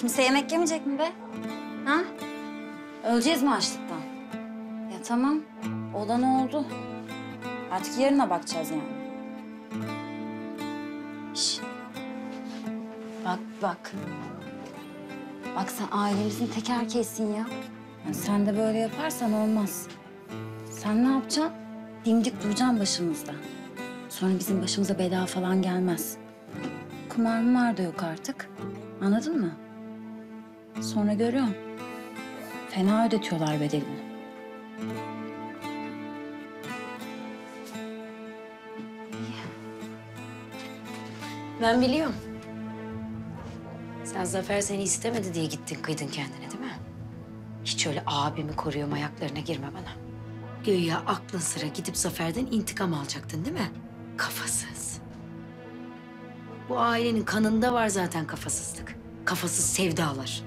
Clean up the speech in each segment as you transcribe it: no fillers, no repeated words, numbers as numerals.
Kimse yemek yemeyecek mi be? Ha? Öleceğiz mi açlıktan? Ya tamam, olan oldu. Artık yarına bakacağız yani. Şş. Bak, bak. Bak sen ailemizin tek erkeğisin ya. Yani sen de böyle yaparsan olmaz. Sen ne yapacaksın? Dimdik duracaksın başımızda. Sonra bizim başımıza bela falan gelmez. Kumar da yok artık. Anladın mı? Sonra görüyorum. Fena ödetiyorlar bedelini. Ben biliyorum. Sen Zafer seni istemedi diye gittin kıydın kendine değil mi? Hiç öyle abimi koruyorum ayaklarına girme bana. Güya aklın sıra gidip Zafer'den intikam alacaktın değil mi? Kafasız. Bu ailenin kanında var zaten kafasızlık. Kafasız sevdalar.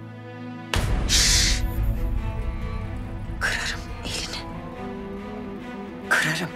Kırarım elini. Kırarım.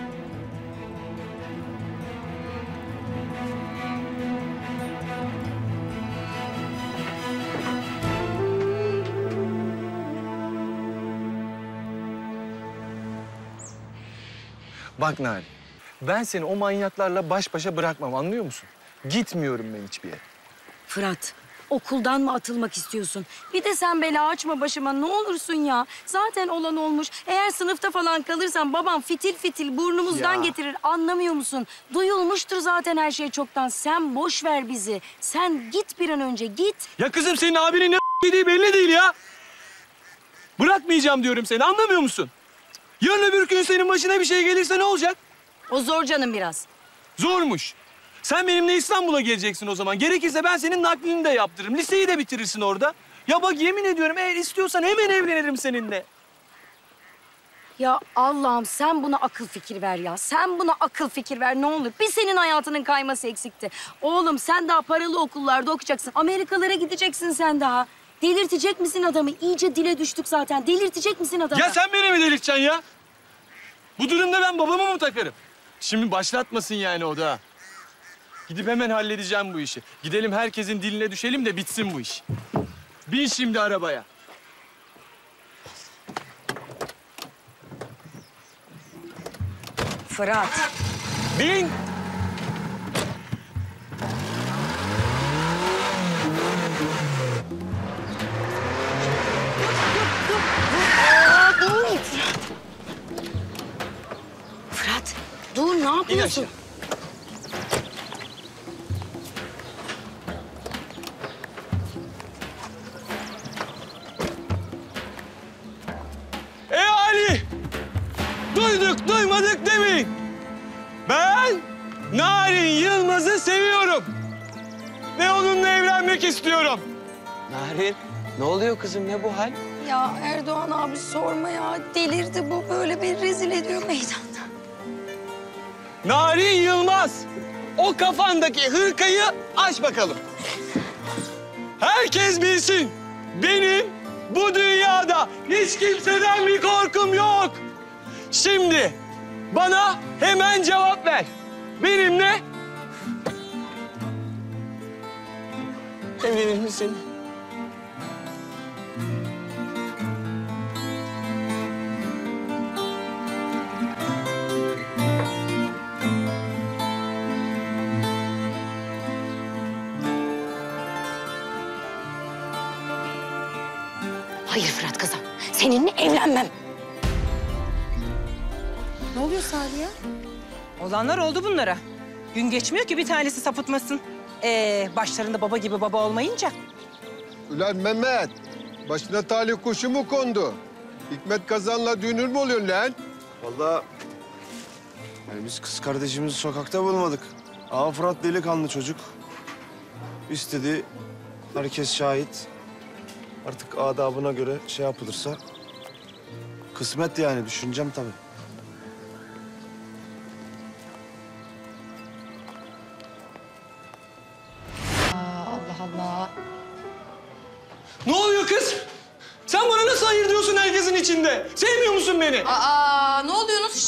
Bak Narin, ben seni o manyaklarla baş başa bırakmam, anlıyor musun? Gitmiyorum ben hiçbir yere. Fırat, okuldan mı atılmak istiyorsun? Bir de sen bela açma başıma ne olursun ya. Zaten olan olmuş. Eğer sınıfta falan kalırsan babam fitil fitil burnumuzdan Ya. getirir. Anlamıyor musun? Duyulmuştur zaten her şey çoktan. Sen boş ver bizi. Sen git bir an önce git. Ya kızım senin abinin ne yediği belli değil ya. Bırakmayacağım diyorum seni, anlamıyor musun? Yarın öbür gün senin başına bir şey gelirse ne olacak? O zor canım biraz. Zormuş. Sen benimle İstanbul'a geleceksin o zaman. Gerekirse ben senin naklini de yaptırırım. Liseyi de bitirirsin orada. Ya bak yemin ediyorum eğer istiyorsan hemen evlenirim seninle. Ya Allah'ım sen buna akıl fikir ver ya. Sen buna akıl fikir ver ne olur. Bir senin hayatının kayması eksikti. Oğlum sen daha paralı okullarda okuyacaksın. Amerikalara gideceksin sen daha. Delirtecek misin adamı? İyice dile düştük zaten. Delirtecek misin adamı? Ya sen beni mi delirteceksin ya? Bu durumda ben babamı mı takarım? Şimdi başlatmasın yani o da. Gidip hemen halledeceğim bu işi. Gidelim herkesin diline düşelim de bitsin bu iş. Bin şimdi arabaya. Fırat. Bin. Fırat dur ne İn yapıyorsun? aşağı. Ali! Duyduk, duymadık demeyin. Ben Narin Yılmaz'ı seviyorum. Ve onunla evlenmek istiyorum. Narin, ne oluyor kızım? Ne bu hal? Ya Erdoğan abi sorma ya. Delirdi bu böyle beni rezil ediyor meydanda. Narin Yılmaz, o kafandaki hırkayı aç bakalım. Herkes bilsin, benim bu dünyada hiç kimseden bir korkum yok. Şimdi bana hemen cevap ver. Benimle evlenir misin? Hayır Fırat kızım. Seninle evlenmem. Ne oluyor Saliha? Olanlar oldu bunlara. Gün geçmiyor ki bir tanesi sapıtmasın. Başlarında baba gibi baba olmayınca. Ulan Mehmet, başına talih kuşu mu kondu? Hikmet Kazan'la dünür mü oluyorsun lan? Vallahi yani biz kız kardeşimizi sokakta bulmadık. Ama Fırat delikanlı çocuk. İstedi, herkes şahit. Artık adabına göre şey yapılırsa kısmet yani düşüneceğim tabii. Allah Allah. Ne oluyor kız? Sen bana nasıl hayır diyorsun herkesin içinde? Sevmiyor musun beni? Aa, ne oluyorsunuz?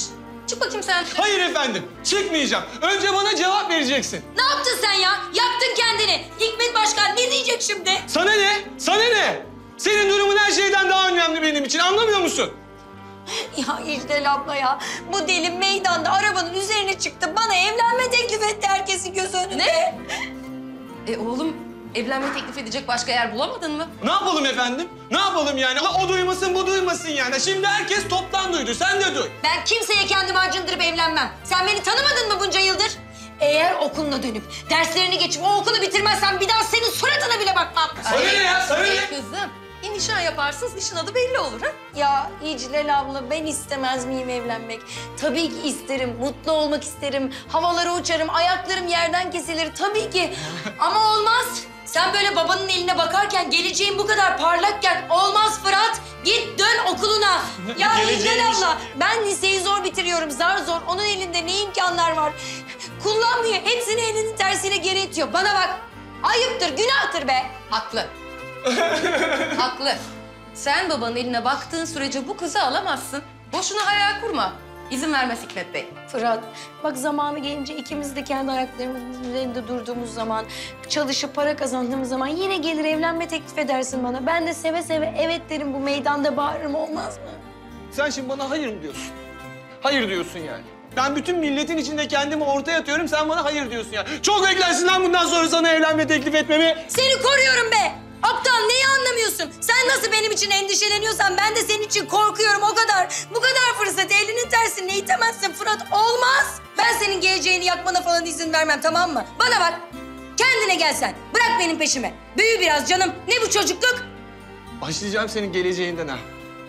Çık bakayım sen. Hayır efendim, çıkmayacağım. Önce bana cevap vereceksin. Ne yaptın sen ya? Yaktın kendini. Hikmet Başkan ne diyecek şimdi? Sana ne? Sana ne? Senin durumun her şeyden daha önemli benim için, anlamıyor musun? Ya İcdal abla ya. Bu deli meydanda arabanın üzerine çıktı. Bana evlenme teklif etti herkesin göz önünde. Ne? Oğlum evlenme teklif edecek başka yer bulamadın mı? Ne yapalım efendim? Ne yapalım yani? O duymasın, bu duymasın yani. Şimdi herkes toptan duydu, sen de duy. Ben kimseye kendimi acındırıp evlenmem. Sen beni tanımadın mı bunca yıldır? Eğer okuluna dönüp derslerini geçip o okulu bitirmezsen bir daha senin suratına bile bakmam. Sana ne ya, sana ne? Kızım, bir nişan yaparsınız, nişan adı belli olur ha? Ya İclal abla ben istemez miyim evlenmek? Tabii ki isterim, mutlu olmak isterim. Havalara uçarım, ayaklarım yerden kesilir tabii ki. Ama olmaz. Sen böyle babanın eline bakarken, geleceğin bu kadar parlakken olmaz Fırat. Git dön okuluna. Ya İclal abla ben liseyi zor bitiriyorum, zar zor. Onun elinde ne imkanlar var? Kullanmıyor, hepsini elinin tersiyle geri itiyor. Bana bak, ayıptır, günahtır be. Haklı. Haklı. Sen babanın eline baktığın sürece bu kızı alamazsın. Boşuna hayal kurma. İzin vermez Hikmet Bey. Fırat, bak zamanı gelince ikimiz de kendi ayaklarımızın üzerinde durduğumuz zaman, çalışıp para kazandığımız zaman yine gelir evlenme teklif edersin bana. Ben de seve seve evet derim, bu meydanda bağırırım, olmaz mı? Sen şimdi bana hayır mı diyorsun? Hayır diyorsun yani. Ben bütün milletin içinde kendimi ortaya atıyorum, sen bana hayır diyorsun yani. Çok beklersin lan bundan sonra sana evlenme teklif etmemi. Seni koruyorum be! Aptal, neyi anlamıyorsun? Sen nasıl benim için endişeleniyorsan ben de senin için korkuyorum, o kadar. Bu kadar fırsat elinin tersine itemezsin Fırat, olmaz. Ben senin geleceğini yakmana falan izin vermem, tamam mı? Bana bak, kendine gel sen. Bırak benim peşimi. Büyü biraz canım. Ne bu çocukluk? Başlayacağım senin geleceğinden ha.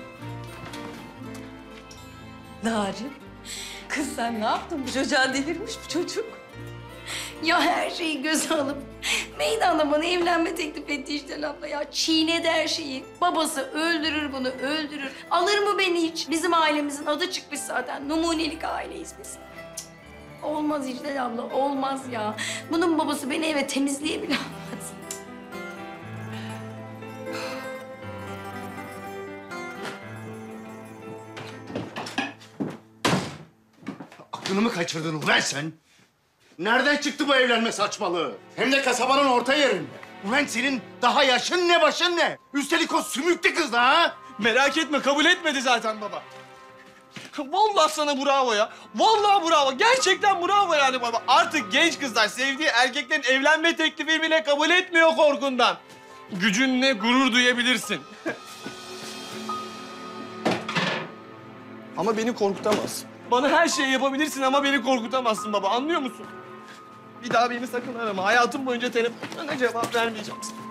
Narin, kız sen ne yaptın? Bu çocuğa delirmiş bu çocuk. Ya her şeyi göze alıp meydanda bana evlenme teklif etti işte abla ya. Çiğnedi her şeyi. Babası öldürür bunu, öldürür. Alır mı beni hiç? Bizim ailemizin adı çıkmış zaten. Numunelik aileyiz biz. Cık, olmaz İclal abla, olmaz ya. Bunun babası beni eve temizliğe bile almaz. Aklını mı kaçırdın ulan sen? Nereden çıktı bu evlenme saçmalığı? Hem de kasabanın orta yerinde. Ulan senin daha yaşın ne başın ne? Üstelik o sümüklü kız da ha? Merak etme, kabul etmedi zaten baba. Vallahi sana bravo ya. Vallahi bravo. Gerçekten bravo yani baba. Artık genç kızlar sevdiği erkeklerin evlenme teklifi bile kabul etmiyor korkundan. Gücünle gurur duyabilirsin. Ama beni korkutamazsın. Bana her şeyi yapabilirsin ama beni korkutamazsın baba. Anlıyor musun? Bir daha beni sakın arama. Hayatım boyunca telefonlarına cevap vermeyeceğim sana.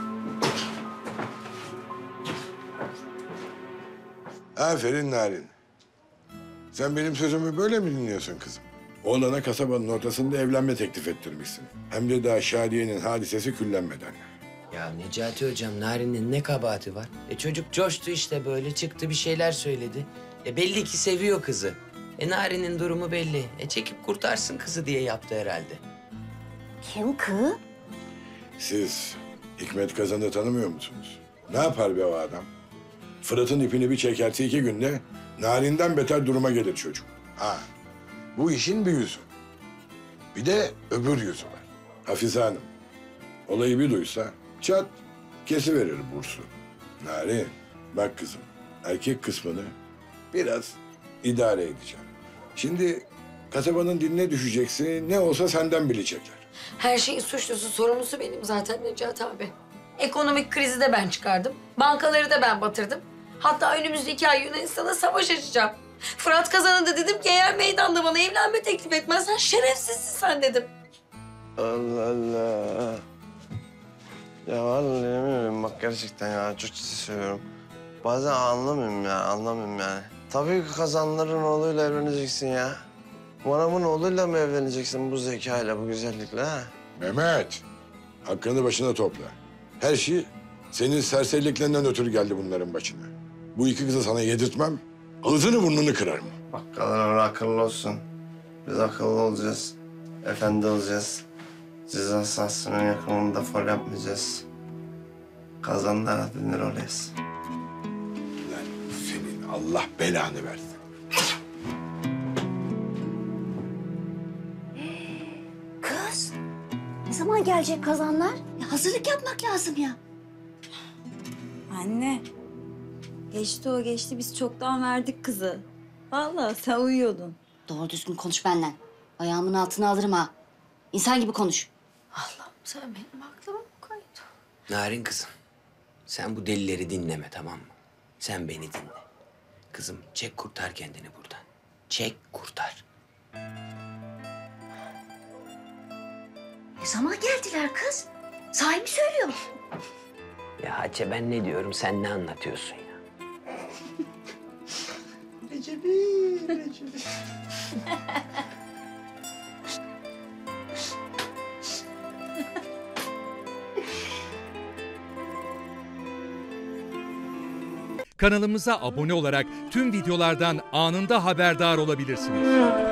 Aferin Narin. Sen benim sözümü böyle mi dinliyorsun kızım? Oğlana kasabanın ortasında evlenme teklif ettirmişsin. Hem de daha Şadiye'nin hadisesi küllenmeden. Ya Necati Hocam, Narin'in ne kabahati var? Çocuk coştu işte, böyle çıktı bir şeyler söyledi. Belli ki seviyor kızı. Narin'in durumu belli. Çekip kurtarsın kızı diye yaptı herhalde. Kim kız? Siz Hikmet Kazan'ı tanımıyor musunuz? Ne yapar be o adam? Fırat'ın ipini bir çekerse 2 günde Narin'den beter duruma gelir çocuk. Ha, bu işin bir yüzü. Bir de öbür yüzü var. Hafize Hanım, olayı bir duysa çat kesiverir bursu. Narin, bak kızım, erkek kısmını biraz idare edeceğim. Şimdi kasabanın diline düşeceksin, ne olsa senden bilecekler. Her şeyin suçlusu, sorumlusu benim zaten Necati abi. Ekonomik krizi de ben çıkardım. Bankaları da ben batırdım. Hatta önümüzdeki ay Yunanistan'a savaş açacağım. Fırat Kazan'a da dedim ki eğer meydanda bana evlenme teklif etmezsen şerefsizsin sen dedim. Allah Allah. Ya vallahi bilmiyorum bak, gerçekten ya çok ciddi söylüyorum. Bazen anlamıyorum yani. Tabii ki Kazanların oğluyla evleneceksin ya. Manamın oğluyla mı evleneceksin bu zekayla, bu güzellikle ha? Mehmet, hakkını başına topla. Her şey senin serseriliklerinden ötürü geldi bunların başına. Bu 2 kızı sana yedirtmem, ağzını burnunu kırarım. Bak kadınlar akıllı olsun. Biz akıllı olacağız. Efendi olacağız. Ceza sahasının yakınında fol yapmayacağız. Kazanlara dönür olacağız. Lan senin Allah belanı versin. Ne zaman gelecek kazanlar? Ya hazırlık yapmak lazım ya. Anne. Geçti o geçti. Biz çoktan verdik kızı. Vallahi sen uyuyordun. Doğru düzgün konuş benden. Ayağımın altına alırım ha. İnsan gibi konuş. Allah'ım sen benim aklıma mı koydun? Narin kızım, sen bu delileri dinleme, tamam mı? Sen beni dinle. Kızım, çek kurtar kendini buradan. Çek kurtar. Ne zaman geldiler kız? Sahi mi söylüyor? Ya Hatice, ben ne diyorum, sen ne anlatıyorsun ya? Kanalımıza abone olarak tüm videolardan anında haberdar olabilirsiniz.